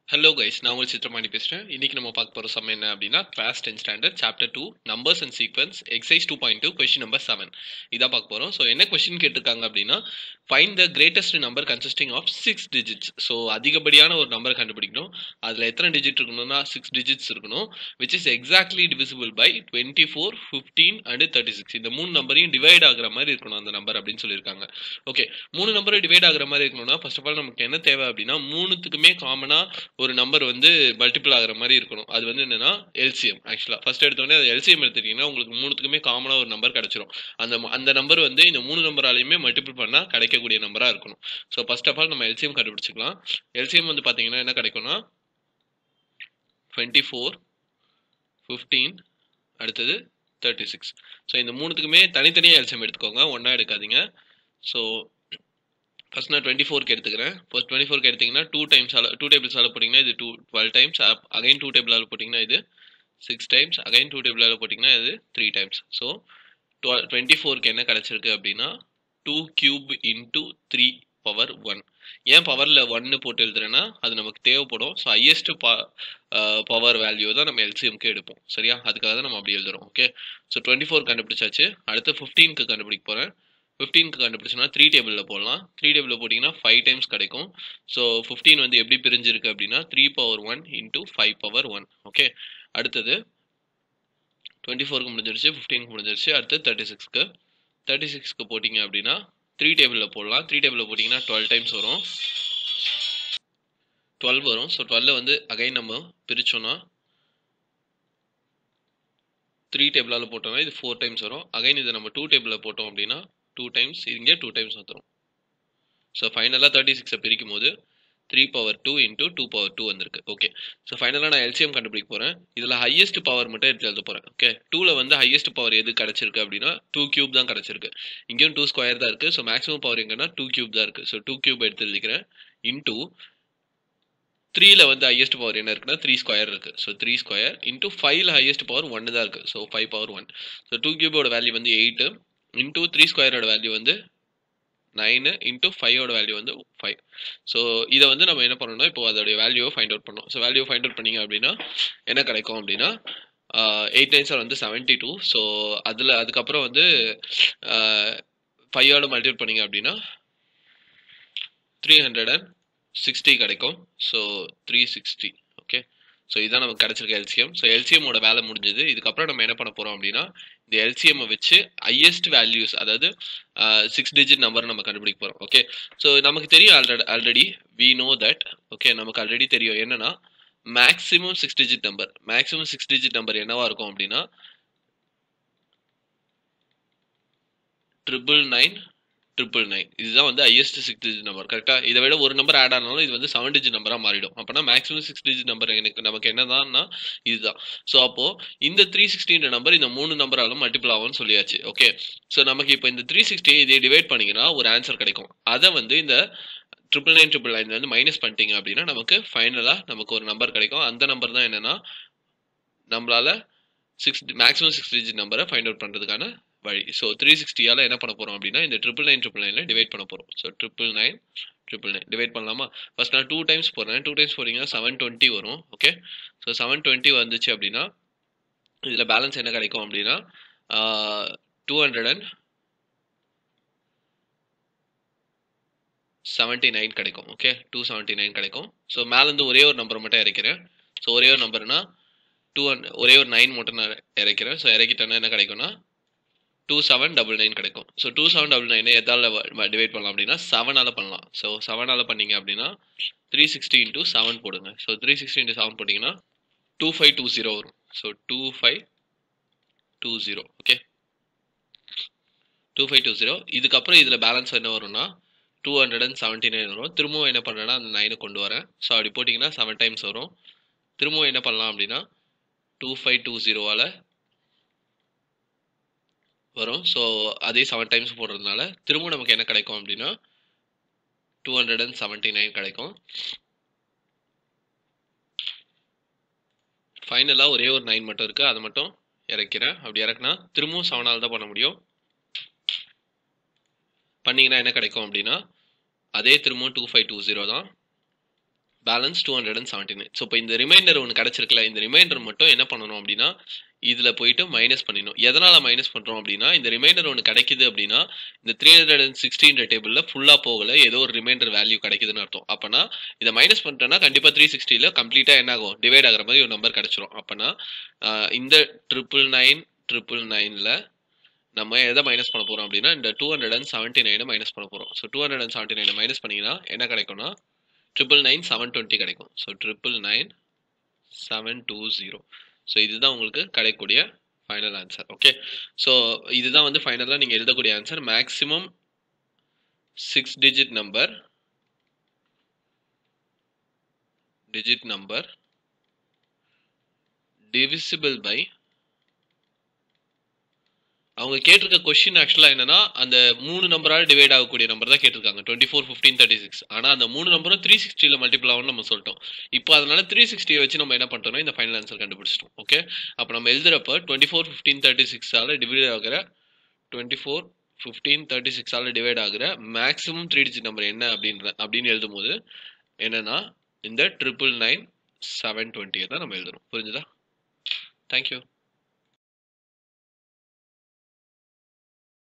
Hello guys, நான் உங்கள் சித்திரமாணி பேசுகிறேன். இன்றைக்கி நம்ம பார்க்க போகிற சம் என்ன அப்படின்னா class 10 standard chapter 2 numbers and sequence exercise 2.2 question number 7 இதான் பார்க்க போகிறோம். ஸோ என்ன கொஸ்டின் கேட்டிருக்காங்க அப்படின்னா find the greatest number consisting of 6 digits. So அதிகப்படியான ஒரு நம்பர் கண்டுபிடிக்கணும். அதில் எத்தனை டிஜிட் இருக்கணும்னா 6 டிஜிட்ஸ் இருக்கணும், which is exactly divisible by 24, 15 and 36. இந்த மூணு நம்பரையும் டிவைட் ஆகிற மாதிரி இருக்கணும் அந்த நம்பர் அப்படின்னு சொல்லியிருக்காங்க. ஓகே, மூணு நம்பரும் டிவைட் ஆகிற மாதிரி இருக்கணும்னா ஃபர்ஸ்ட் ஆஃப் ஆல் நமக்கு என்ன தேவை அப்படின்னா மூணுத்துக்குமே காமனாக ஒரு நம்பர் வந்து மல்டிபிள் ஆகிற மாதிரி இருக்கணும். அது வந்து என்னன்னா எல்சிஎம். ஆக்சுவலாக ஃபர்ஸ்ட் எடுத்தோடனே அது எல்சிஎம் எடுத்துட்டீங்கன்னா உங்களுக்கு மூணுத்துக்குமே காமனாக ஒரு நம்பர் கிடைச்சிரும். அந்த நம்பர் வந்து இந்த மூணு நம்பராலையுமே மல்டிபிள் பண்ணால் கிடைக்கக்கூடிய நம்பராக இருக்கணும். ஸோ ஃபர்ஸ்ட் ஆஃப் ஆல் நம்ம எல்சிஎம் கண்டுபிடிச்சிக்கலாம். எல்சிஎம் வந்து பார்த்தீங்கன்னா என்ன கிடைக்கும்னா 24, 15 அடுத்தது 36. ஸோ இந்த மூணுத்துக்குமே தனித்தனியாக எல்சிஎம் எடுத்துக்கோங்க, ஒன்றா எடுக்காதீங்க. ஸோ ஃபர்ஸ்ட் நான் 24க்கு எடுத்துக்கிறேன். ஃபர்ஸ்ட் 24க்கு எடுத்தீங்கன்னா 2 டேபிள்ஸால் போட்டிங்கன்னா இது 12 டைம்ஸ், அகைன் 2 டேபிளால் போட்டிங்கன்னா இது 6 டைம்ஸ், அகைன் 2 டேபிளால் போட்டிங்கன்னா இது 3 டைம்ஸ். ஸோ 24க்கு என்ன கிடச்சிருக்கு அப்படின்னா 2 கியூப் இன்ட்டு 3 பவர் 1. ஏன் பவரில் 1 போட்டு எழுதுறேன்னா அது நமக்கு தேவைப்படும். ஸோ ஹையஸ்ட் பவர் வேல்யூ தான் நம்ம எல்சிஎம்க்கு எடுப்போம். சரியா, அதுக்காக தான் நம்ம அப்படி எழுதுறோம். ஓகே, ஸோ 24 கண்டுபிடிச்சாச்சு. அடுத்து 15க்கு கண்டுபிடிக்க போகிறேன். 15க்கு கண்டுபிடிச்சோன்னா 3 டேபிளில் போடலாம். 3 டேபிளில் போட்டிங்கன்னா 5 டைம்ஸ் கிடைக்கும். ஸோ 15 வந்து எப்படி பிரிஞ்சிருக்கு அப்படின்னா 3 பவர் 1 இன்ட்டு 5 பவர் 1. ஓகே, அடுத்தது 24க்கு முடிஞ்சிருச்சு, 15க்கு முடிஞ்சிருச்சு. அடுத்து 36க்கு போட்டிங்க அப்படின்னா 3 டேபிளில் போடலாம். 3 டேபிளில் போட்டிங்கன்னா 12 டைம்ஸ் வரும், 12 வரும். ஸோ 12 வந்து அகைன் நம்ம பிரிச்சோன்னா 3 டேபிளால் போட்டோம்னா இது 4 டைம்ஸ் வரும். அகைன் இதை நம்ம 2 டேபிளில் போட்டோம் அப்படின்னா 2 டைம்ஸ், இங்கே 2 டைம்ஸ் வந்துடும். ஸோ ஃபைனலாக 36 பிரிக்கும் போது 3 பவர் 2 இன்ட்டு 2 பவர் 2 வந்திருக்கு. ஓகே, ஸோ ஃபைனலாக நான் எல்சிஎம் கண்டுபிடிக்க போகிறேன். இதில் ஹையஸ்ட் பவர் மட்டும் எடுத்து எழுத போகிறேன். ஓகே, 2ல் வந்து ஹையஸ்ட் பவர் எது கிடச்சிருக்கு அப்படின்னா 2 கியூப் தான் கிடச்சிருக்கு. இங்கேயும் 2 ஸ்கொயர் தான் இருக்குது. ஸோ மேக்ஸிமம் பவர் எங்கன்னா 2 கியூப் தான் இருக்குது. ஸோ 2 கியூப் எடுத்து எழுதிக்கிறேன். இன்ட்டு 3ல் வந்து ஹையஸ்ட் பவர் என்ன இருக்குன்னா 3 ஸ்கொயர் இருக்குது. ஸோ 3 ஸ்கொயர் இன்ட்டு 5ல் ஹையஸ்ட் பவர் 1 தான் இருக்குது. So 5 power 1. ஸோ 2 கியூபோட வேல்யூ வந்து 8 இன்ட்டு 3 ஸ்கொயரோட வேல்யூ வந்து 9 இன்ட்டு 5ஓட வேல்யூ வந்து 5. ஸோ இதை வந்து நம்ம என்ன பண்ணணும்னா இப்போ அதோடைய வேல்யூவை ஃபைண்ட் அவுட் பண்ணோம். ஸோ வேல்யூவை ஃபைண்ட் அவுட் பண்ணிங்க அப்படின்னா என்ன கிடைக்கும் அப்படின்னா 8 9s வந்து 72. ஸோ அதுக்கப்புறம் வந்து 5ஓட மல்டிபிள் பண்ணிங்க அப்படின்னா 360 கிடைக்கும். ஸோ 360. ஓகே, ஸோ இதான் நமக்கு கிடச்சிருக்க எல்சிஎம். ஸோ எல்சிஎம்மோட வேலை முடிஞ்சது. இதுக்கப்புறம் நம்ம என்ன பண்ண போகிறோம் அப்படின்னா இந்த எல்சிஎம்மை வச்சு ஹையஸ்ட் வேல்யூஸ், அதாவது 6 டிஜிட் நம்பர் நம்ம கண்டுபிடிக்க போகிறோம். ஓகே, ஸோ நமக்கு தெரியும் already we know that. Okay, நமக்கு ஆல்ரெடி தெரியும் என்னன்னா மேக்ஸிமம் 6 டிஜிட் நம்பர் என்னவா இருக்கும் அப்படின்னா 99999. இதுதான் வந்து ஹையஸ்ட் 6 டிஜிட் நம்பர். கரெக்டாக, இதை விட ஒரு நம்பர் ஆட் ஆனாலும் இது வந்து 7 டிஜிட் நம்பராக மாறிடும். அப்போனா மேக்ஸிமம் 6 டிஜிட் நம்பர் நமக்கு என்னதான்னா இதுதான். ஸோ அப்போ இந்த 360 நம்பர் இந்த மூணு நம்பராலும் மல்டிபிள் ஆகும்னு சொல்லியாச்சு. ஓகே, ஸோ நமக்கு இப்போ இந்த 360 இதை டிவைட் பண்ணிங்கன்னா ஒரு ஆன்சர் கிடைக்கும். அதை வந்து இந்த 999 வந்து மைனஸ் பண்ணிட்டீங்க அப்படின்னா நமக்கு ஃபைனலாக நமக்கு ஒரு நம்பர் கிடைக்கும். அந்த நம்பர் தான் என்னன்னா நம்மளால மேக்ஸிமம் 6 டிஜிட் நம்பரை ஃபைண்ட் அவுட் பண்ணுறதுக்கான வழி. ஸோ 360ஆல் என்ன பண்ண போகிறோம் அப்படின்னா இந்த 999 டிவைட் பண்ண போகிறோம். ஸோ 999 டிவைட் பண்ணலாமா? ஃபர்ஸ்ட் நான் 2 டைம்ஸ் போடுறேன். 2 டைம்ஸ் போட்டிங்கன்னா 720 வரும். ஓகே, ஸோ 720 வந்துச்சு அப்படின்னா இதில் பேலன்ஸ் என்ன கிடைக்கும் அப்படின்னா 279 கிடைக்கும். ஓகே, 279 கிடைக்கும். ஸோ மேலேருந்து ஒரே ஒரு நம்பரை மட்டும் இறக்கிறேன். ஸோ ஒரே ஒரு நம்பர்னா ஒரே ஒரு 9 மட்டும் நான் இறக்கிறேன். ஸோ இறக்கிட்டேன்னா என்ன கிடைக்கும்னா 2799 கிடைக்கும். ஸோ 2799 எதால் டிவைட் பண்ணலாம் அப்படின்னா 7ஆல் பண்ணலாம். ஸோ 7ஆல் பண்ணீங்க அப்படின்னா 360 இன்ட்டு 7 போடுங்க. ஸோ 360 இன்ட்டு 7 போட்டிங்கன்னா 2520 வரும். ஸோ 2520. ஓகே, 2520. இதுக்கப்புறம் இதில் பேலன்ஸ் என்ன வரும்னா 279 வரும். திரும்பவும் என்ன பண்ணுறேன்னா அந்த 9 கொண்டு வரேன். ஸோ அப்படி போட்டிங்கன்னா 7 டைம்ஸ் வரும். திரும்பவும் என்ன பண்ணலாம் அப்படின்னா 2520ஆல் வரும். ஸோ அதே 7 டைம்ஸ் போடுறதுனால திரும்ப நமக்கு என்ன கிடைக்கும் அப்படின்னா 279 கிடைக்கும். ஃபைனலாக ஒரே ஒரு 9 மட்டும் இருக்குது, அதை மட்டும் இறக்கிறேன். அப்படி இறக்குனா திரும்பவும் 7ஆல் தான் பண்ண முடியும். பண்ணிங்கன்னா என்ன கிடைக்கும் அப்படின்னா அதே திரும்பவும் 2520 தான். பேலன்ஸ் 279. ஸோ இப்போ இந்த ரிமைண்டர் ஒன்று கிடச்சிருக்குல்ல, இந்த ரிமைண்டர் மட்டும் என்ன பண்ணணும் அப்படின்னா இதில் போயிட்டு மைனஸ் பண்ணிடணும். எதனால் மைனஸ் பண்ணுறோம் அப்படின்னா, இந்த ரிமைண்டர் ஒன்று கிடைக்குது அப்படின்னா இந்த 360 டேபிளில் ஃபுல்லாக போகலை, ஏதோ ஒரு ரிமைண்டர் வேல்யூ கிடைக்குதுன்னு அர்த்தம். அப்போனா இதை மைனஸ் பண்ணிட்டோன்னா கண்டிப்பாக 360ல் கம்ப்ளீட்டாக என்ன ஆகும், டிவைட் ஆகிற மாதிரி ஒரு நம்பர் கிடச்சிரும். அப்போனா இந்த 999ல் நம்ம எதை மைனஸ் பண்ண போகிறோம் அப்படின்னா இந்த 279 மைனஸ் பண்ண போகிறோம். ஸோ 279 மைனஸ் பண்ணிங்கன்னா என்ன கிடைக்கும்னா 999 720 கிடைக்கும். ஸோ 999 720. ஸோ இதுதான் உங்களுக்கு கிடைக்கக்கூடிய ஃபைனல் ஆன்சர். ஓகே, ஸோ இதுதான் வந்து ஃபைனலாக நீங்கள் எழுதக்கூடிய answer. Maximum 6 digit number divisible by, அவங்க கேட்டிருக்க கொஸ்டின் ஆக்சுவலாக என்னன்னா அந்த 3 நம்பரால் டிவைட் ஆகக்கூடிய நம்பர் தான் கேட்டிருக்காங்க, 24, 15, 36. ஆனால் அந்த 3 நம்பரும் 360ல் மல்டிபிள் ஆகும்னு நம்ம சொல்லிட்டோம். இப்போ அதனால 360 வச்சு நம்ம என்ன பண்ணிட்டோம்னா இந்த ஃபைனல் ஆன்சர் கண்டுபிடிச்சிட்டோம். ஓகே, அப்போ நம்ம எழுதுறப்ப 24, 15, 36ஆல் டிவைட் ஆகிற 24, 15, 36ஆல் டிவைட் ஆகிற மேக்ஸிமம் 3 டிஜிட் நம்பர் என்ன அப்படின்னு எழுதும் போது என்னன்னா இந்த 999 720 தான் நம்ம எழுதுறோம். புரிஞ்சுதா? தேங்க்யூ.